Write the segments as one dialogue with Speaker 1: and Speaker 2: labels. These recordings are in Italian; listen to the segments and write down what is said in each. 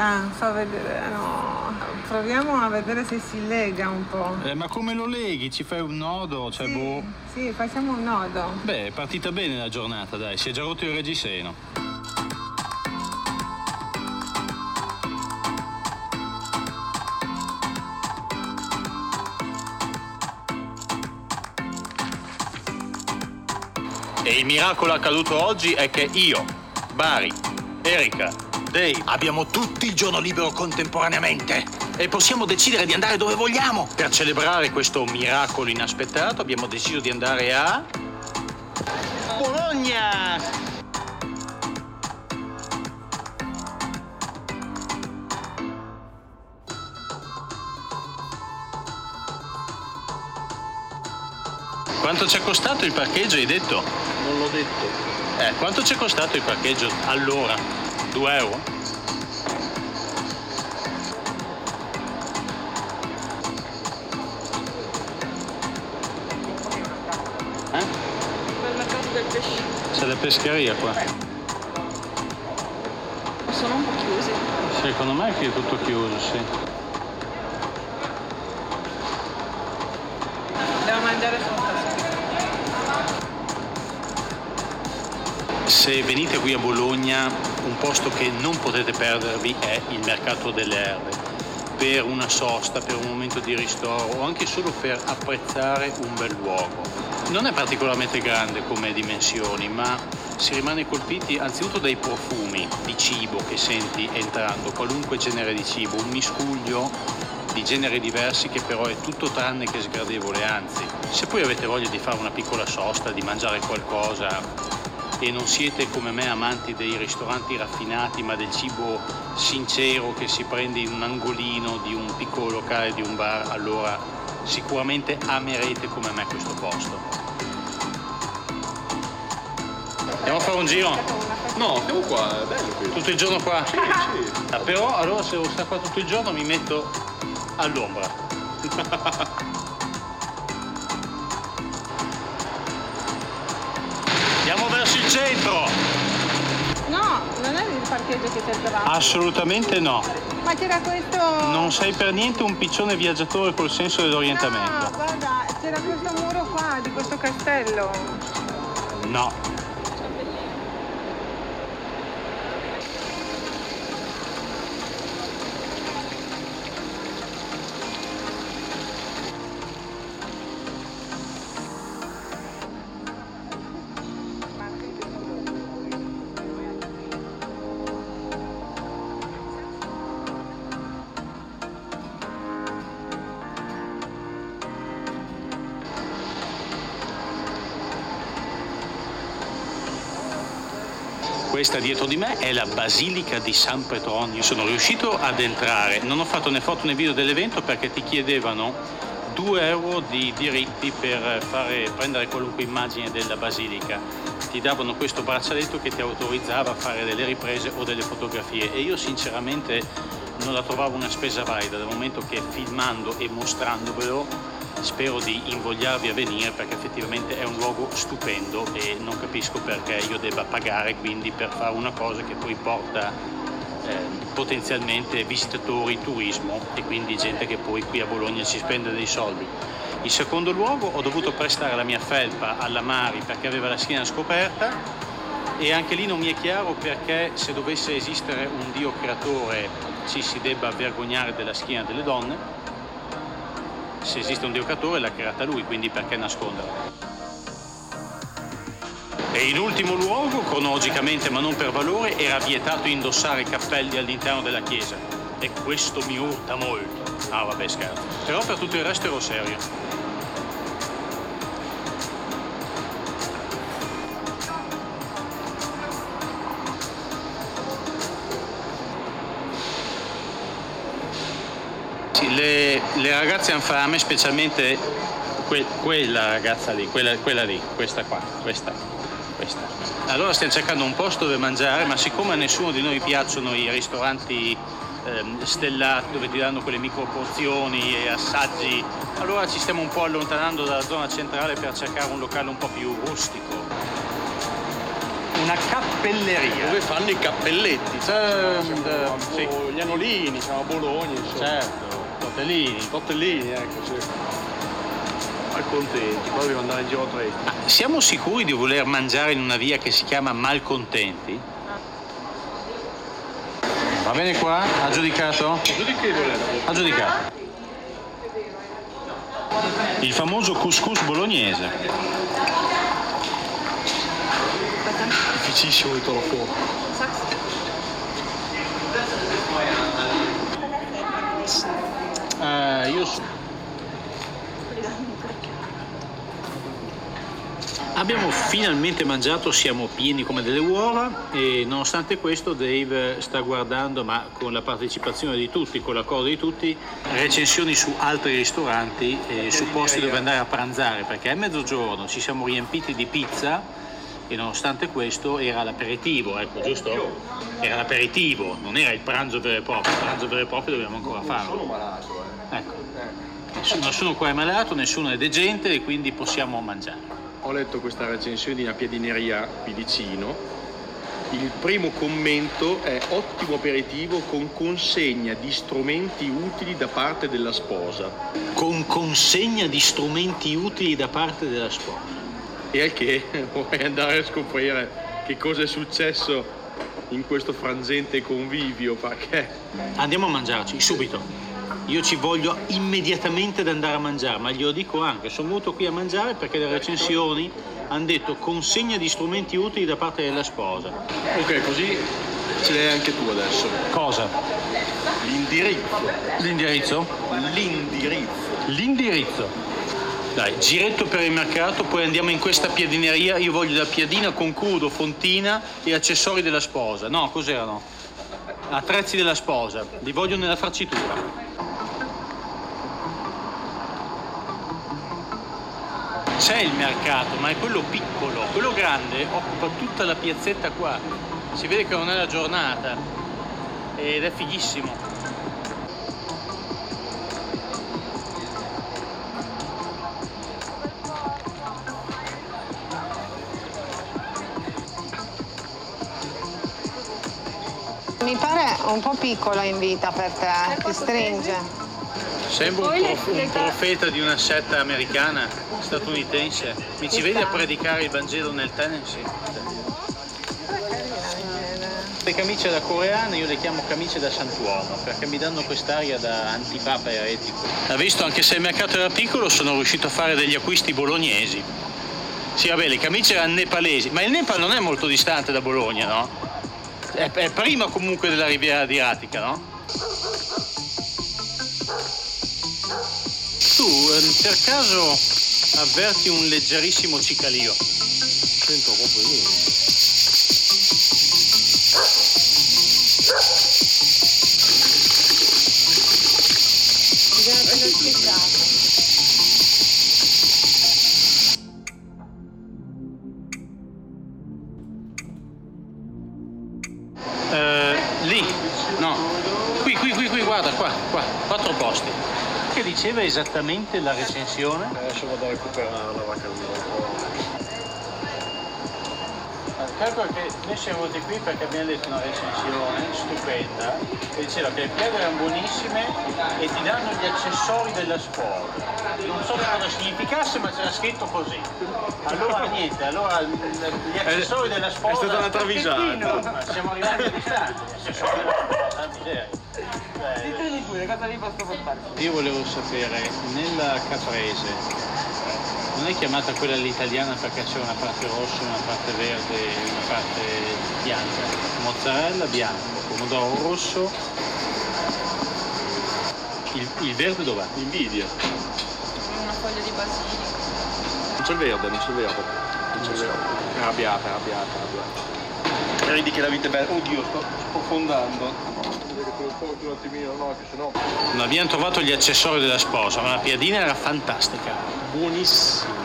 Speaker 1: Fa vedere, no. Proviamo a vedere se si lega un po'.
Speaker 2: Ma come lo leghi? Ci fai un nodo? Cioè,
Speaker 1: sì,
Speaker 2: boh.
Speaker 1: Sì, facciamo un nodo.
Speaker 2: Beh, è partita bene la giornata, dai, si è già rotto il reggiseno. E il miracolo accaduto oggi è che io, Bari, Erika, Dave abbiamo tutti il giorno libero contemporaneamente e possiamo decidere di andare dove vogliamo. Per celebrare questo miracolo inaspettato abbiamo deciso di andare a Bologna! Quanto ci è costato il parcheggio, hai detto?
Speaker 3: Non l'ho detto.
Speaker 2: Quanto ci è costato il parcheggio all'ora? 2 euro?
Speaker 4: Per il mercato del pesce.
Speaker 2: C'è la pescheria qua.
Speaker 4: Sono un po' chiusi.
Speaker 2: Secondo me qui è tutto chiuso, sì.
Speaker 1: Devo mangiare sotto.
Speaker 2: Se venite qui a Bologna, un posto che non potete perdervi è il Mercato delle Erbe. Per una sosta, per un momento di ristoro o anche solo per apprezzare un bel luogo. Non è particolarmente grande come dimensioni, ma si rimane colpiti anzitutto dai profumi di cibo che senti entrando, qualunque genere di cibo, un miscuglio di generi diversi che però è tutto tranne che sgradevole, anzi, se poi avete voglia di fare una piccola sosta, di mangiare qualcosa e non siete come me amanti dei ristoranti raffinati ma del cibo sincero che si prende in un angolino di un piccolo locale, di un bar, allora sicuramente amerete come me questo posto. Andiamo a fare un giro?
Speaker 3: No, siamo qua, è bello qui.
Speaker 2: Tutto il giorno qua?
Speaker 3: Sì.
Speaker 2: Però allora se devo stare qua tutto il giorno mi metto all'ombra. Andiamo verso il centro!
Speaker 1: No, non è il parcheggio che cercavamo.
Speaker 2: Assolutamente no.
Speaker 1: Ma c'era questo...
Speaker 2: Non sei per niente un piccione viaggiatore col senso dell'orientamento.
Speaker 1: No, guarda, c'era questo muro qua, di questo castello.
Speaker 2: No. Questa dietro di me è la Basilica di San Petronio. Sono riuscito ad entrare, non ho fatto né foto né video dell'evento perché ti chiedevano 2 euro di diritti per prendere qualunque immagine della Basilica. Ti davano questo braccialetto che ti autorizzava a fare delle riprese o delle fotografie e io sinceramente non la trovavo una spesa valida, dal momento che filmando e mostrandovelo spero di invogliarvi a venire perché effettivamente è un luogo stupendo e non capisco perché io debba pagare quindi per fare una cosa che poi porta potenzialmente visitatori, turismo e quindi gente che poi qui a Bologna ci spende dei soldi. In secondo luogo ho dovuto prestare la mia felpa alla Mari perché aveva la schiena scoperta e anche lì non mi è chiaro perché se dovesse esistere un Dio creatore ci si debba vergognare della schiena delle donne. Se esiste un Dio creatore l'ha creata lui, quindi perché nasconderla? E in ultimo luogo, cronologicamente ma non per valore, era vietato indossare cappelli all'interno della chiesa. E questo mi urta molto. Ah vabbè, scherzo. Però per tutto il resto ero serio. Le ragazze hanno fame, specialmente quella ragazza lì, quella lì, questa qua, questa. Allora stiamo cercando un posto dove mangiare, ma siccome a nessuno di noi piacciono i ristoranti stellati dove ti danno quelle microporzioni e assaggi, allora ci stiamo un po' allontanando dalla zona centrale per cercare un locale un po' più rustico. una cappelleria.
Speaker 3: Dove fanno i cappelletti.
Speaker 2: Sì.
Speaker 3: Gli anolini, siamo a Bologna, insomma.
Speaker 2: Certo, tortellini.
Speaker 3: Tortellini, ecco, sì. Malcontenti, poi dobbiamo andare in giro tre.
Speaker 2: Siamo sicuri di voler mangiare in una via che si chiama Malcontenti? Va bene qua? Ha giudicato? Ha giudicato. Il famoso couscous bolognese.
Speaker 3: Difficilissimo di fuori.
Speaker 2: Abbiamo finalmente mangiato, siamo pieni come delle uova e nonostante questo Dave sta guardando, ma con la partecipazione di tutti, con l'accordo di tutti, recensioni su altri ristoranti e su posti dove andare a pranzare, perché a mezzogiorno ci siamo riempiti di pizza e nonostante questo era l'aperitivo, ecco, giusto? Era l'aperitivo, non era il pranzo vero e proprio, il pranzo vero e proprio dobbiamo ancora farlo.
Speaker 3: Sono malato,
Speaker 2: Ecco. Nessuno qua è malato, nessuno è degente e quindi possiamo mangiare.
Speaker 3: Ho letto questa recensione di una piadineria qui vicino. Il primo commento è: ottimo aperitivo con consegna di strumenti utili da parte della sposa.
Speaker 2: Con consegna di strumenti utili da parte della sposa.
Speaker 3: E al che vorrei andare a scoprire che cosa è successo in questo frangente convivio, perché...
Speaker 2: Andiamo a mangiarci, subito. Io ci voglio immediatamente ad andare a mangiare, ma glielo dico anche, sono venuto qui a mangiare perché le recensioni hanno detto consegna di strumenti utili da parte della sposa.
Speaker 3: Ok, così ce l'hai anche tu adesso.
Speaker 2: Cosa?
Speaker 3: L'indirizzo.
Speaker 2: L'indirizzo? L'indirizzo. Dai, giretto per il mercato, poi andiamo in questa piadineria. Io voglio la piadina con crudo, fontina e accessori della sposa. No, cos'erano? Attrezzi della sposa, li voglio nella farcitura. C'è il mercato, ma è quello piccolo. Quello grande occupa tutta la piazzetta qua. Si vede che non è la giornata ed è fighissimo.
Speaker 1: Mi pare un po' piccola in vita per te, ti stringe.
Speaker 2: Sembra un profeta di una setta americana, statunitense. Mi ci vedi a predicare il Vangelo nel Tennessee? Le camicie da coreane io le chiamo camicie da santuomo perché mi danno quest'aria da antipapa eretico. Ha visto, anche se il mercato era piccolo, sono riuscito a fare degli acquisti bolognesi. Sì, vabbè, le camicie erano nepalesi, ma il Nepal non è molto distante da Bologna, no? È prima comunque della Riviera Adriatica, no? Tu per caso avverti un leggerissimo cicalio?
Speaker 3: Sento proprio niente.
Speaker 2: Lì, no, qui, guarda, qua, 4 posti. Che diceva esattamente la recensione?
Speaker 3: Adesso vado a recuperarla, va
Speaker 2: Calcola che noi siamo venuti qui perché abbiamo letto una recensione stupenda che diceva che le piede erano buonissime e ti danno gli accessori della sposa. Non so cosa significasse, ma c'era scritto così. Allora niente, gli accessori della sposa...
Speaker 3: È stata una travisata.
Speaker 2: Siamo arrivati a distanza, gli accessori della sposa, miseria. Io volevo sapere, nella caprese, non è chiamata quella all'italiana perché c'è una parte rossa, una parte verde e una parte bianca. Mozzarella bianco, pomodoro rosso. Il verde dov'è?
Speaker 3: Invidia.
Speaker 4: Una foglia di basilico.
Speaker 3: Non c'è verde. È arrabbiata. Vedi che la vita è bella. Oddio, sto sprofondando. Un attimino, no, che sennò...
Speaker 2: Non abbiamo trovato gli accessori della sposa, ma la piadina era fantastica.
Speaker 3: Buonissima.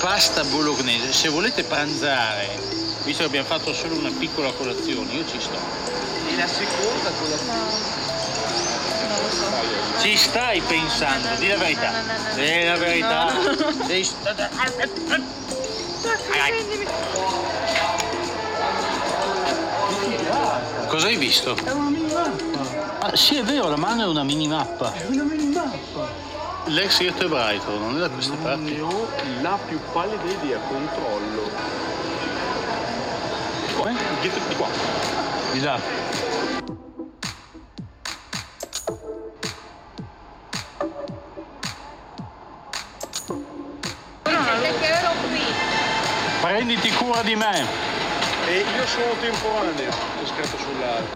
Speaker 2: pasta bolognese. Se volete pranzare, visto che abbiamo fatto solo una piccola colazione, io ci sto.
Speaker 3: E la seconda colazione?
Speaker 4: Non lo so.
Speaker 2: Ci stai pensando, di la verità. Di la verità. Cosa hai visto?
Speaker 3: È una minimappa.
Speaker 2: Ah, sì, è vero, la mano è una minimappa.
Speaker 3: È una minimappa.
Speaker 2: L'ex ghetto ebraico non è da queste parti.
Speaker 3: Non ne ho la più pallida idea, controllo. Di qua, dietro di qua.
Speaker 2: Di là.
Speaker 4: Che ero qui.
Speaker 2: Prenditi cura di me.
Speaker 3: E io sono temporaneo, c'è scritto sulla...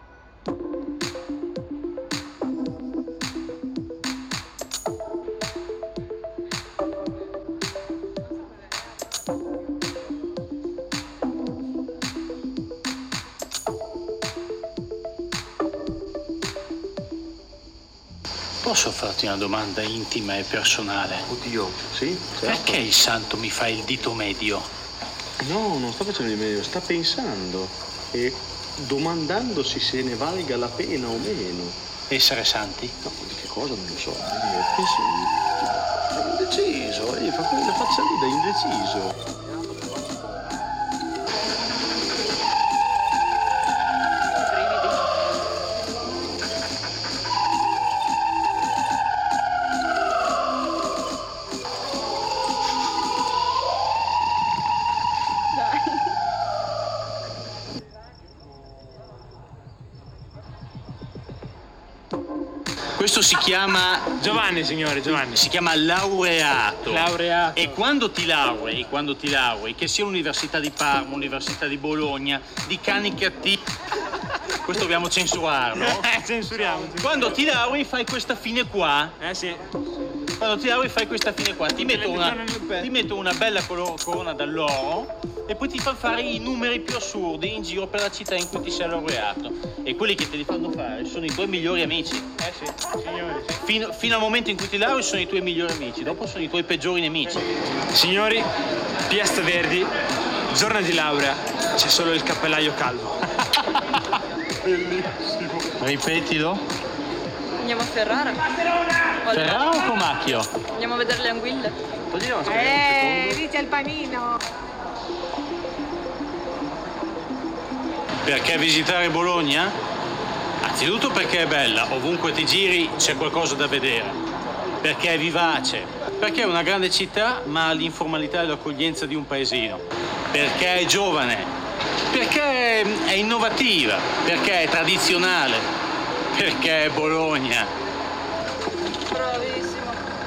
Speaker 2: Posso farti una domanda intima e personale?
Speaker 3: Oddio, sì?
Speaker 2: Perché il santo mi fa il dito medio?
Speaker 3: No, non sta facendo il meglio, sta pensando e domandandosi se ne valga la pena o meno.
Speaker 2: Essere santi?
Speaker 3: No, di che cosa non lo so. È indeciso, fa quella faccia lì da indeciso.
Speaker 2: Questo si chiama
Speaker 5: Giovanni, signore, Giovanni.
Speaker 2: si chiama laureato.
Speaker 5: Laureato.
Speaker 2: E quando ti laurei, che sia l'Università di Parma, l'Università di Bologna, di cani cattivi, questo dobbiamo censurarlo.
Speaker 5: Censuriamo.
Speaker 2: Quando ti laurei fai questa fine qua.
Speaker 5: Sì.
Speaker 2: Quando ti laurei fai questa fine qua. Ti metto una bella corona d'alloro e poi ti fa fare i numeri più assurdi in giro per la città in cui ti sei laureato. E quelli che te li fanno fare sono i tuoi migliori amici.
Speaker 5: Sì, signori. Sì.
Speaker 2: Fino al momento in cui ti lauri sono i tuoi migliori amici, dopo sono i tuoi peggiori nemici.
Speaker 5: Signori, Piesta Verdi, giorno di laurea, c'è solo il cappellaio calvo.
Speaker 3: Bellissimo.
Speaker 2: Ripetilo.
Speaker 4: Andiamo a Ferrara.
Speaker 2: Ferrara o Comacchio?
Speaker 4: Andiamo a vedere le anguille.
Speaker 3: Togliamo un secondo.
Speaker 1: Lì c'è il panino.
Speaker 2: Perché visitare Bologna? Anzitutto perché è bella, ovunque ti giri c'è qualcosa da vedere. Perché è vivace, perché è una grande città ma ha l'informalità e l'accoglienza di un paesino. Perché è giovane, perché è innovativa, perché è tradizionale, perché è Bologna.
Speaker 4: Bravissimo.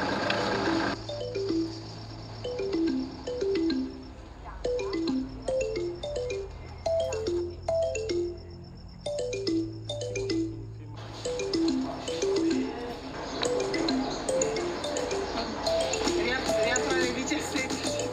Speaker 1: Riapro alle 17.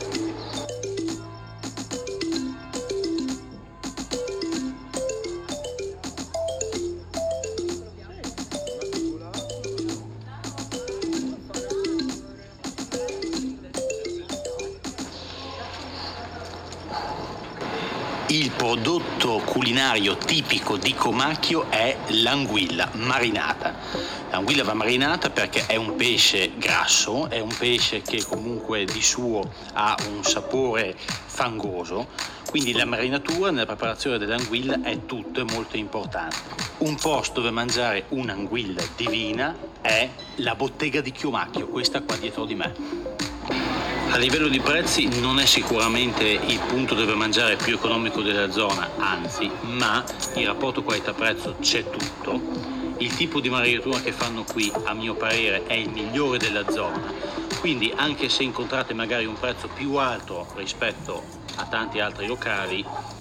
Speaker 2: Il prodotto culinario tipico di Comacchio è l'anguilla marinata. L'anguilla va marinata perché è un pesce grasso, è un pesce che comunque di suo ha un sapore fangoso, quindi la marinatura nella preparazione dell'anguilla è tutto, è molto importante. Un posto dove mangiare un'anguilla divina è la bottega di Comacchio, questa qua dietro di me. A livello di prezzi non è sicuramente il punto dove mangiare più economico della zona, anzi, ma il rapporto qualità-prezzo c'è tutto. Il tipo di marinatura che fanno qui, a mio parere, è il migliore della zona, quindi anche se incontrate magari un prezzo più alto rispetto a tanti altri locali,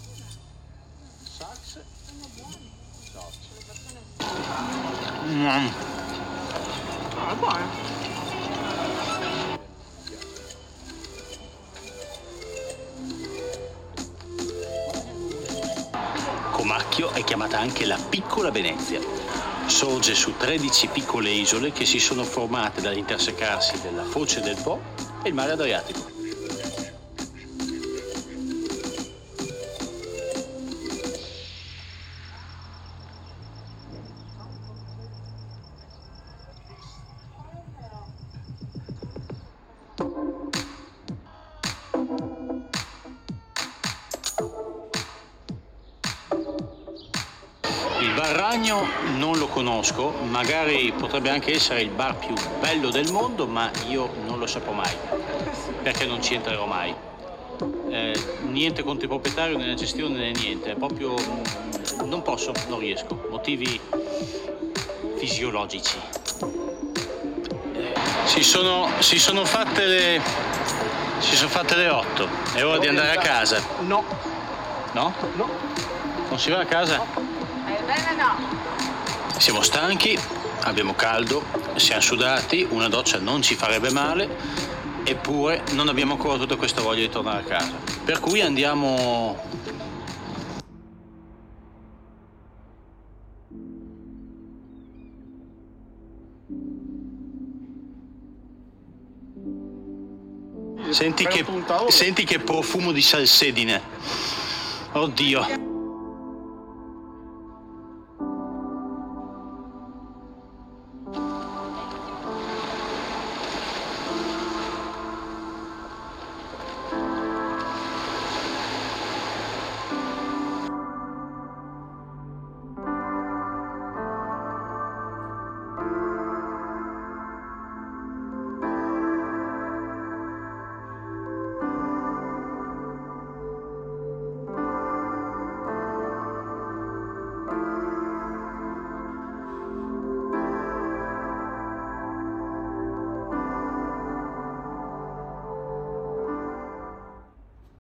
Speaker 1: È buono.
Speaker 2: Comacchio è chiamata anche la piccola Venezia. Sorge su 13 piccole isole che si sono formate dall'intersecarsi della foce del Po e il mare Adriatico. Bar Ragno non lo conosco, magari potrebbe anche essere il bar più bello del mondo, ma io non lo saprò mai, perché non ci entrerò mai. Niente contro il proprietario, né la gestione, né niente, è proprio non posso, non riesco, motivi fisiologici. Si sono fatte le 8, è ora di andare a casa.
Speaker 3: No.
Speaker 2: No?
Speaker 3: No.
Speaker 2: Non si va a casa?
Speaker 1: Bene no.
Speaker 2: Siamo stanchi, abbiamo caldo, siamo sudati, una doccia non ci farebbe male, eppure non abbiamo ancora tutta questa voglia di tornare a casa. Per cui andiamo... Senti che profumo di salsedine. Oddio.